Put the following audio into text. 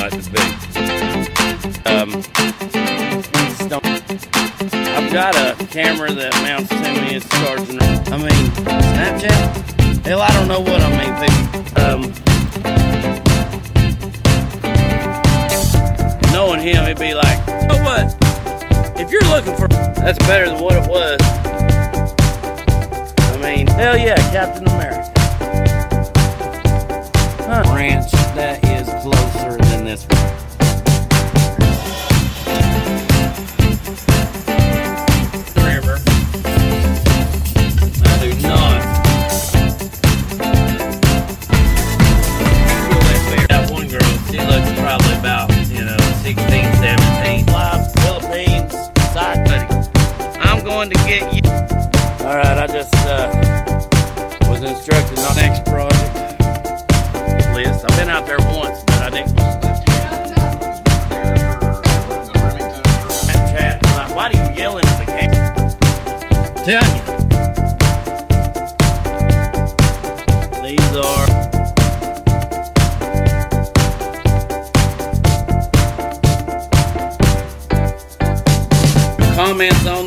out to be. I've got a camera that mounts to me. It's charging. I mean, Snapchat? Hell, I don't know what I mean, people. Knowing him, it'd be like, oh, what? If you're looking for, that's better than what it was. I mean, hell yeah, Captain America. Huh. Ranch that is closer than this one. River. I do not. That one girl, she looks probably about, 16, 17. Live Philippines, side cutting. I'm going to get you. Alright, I just was instructed on the next project list. I've been out there once, but I didn't. Chat, like, why do you yell into the camera? Tell you. These are comments on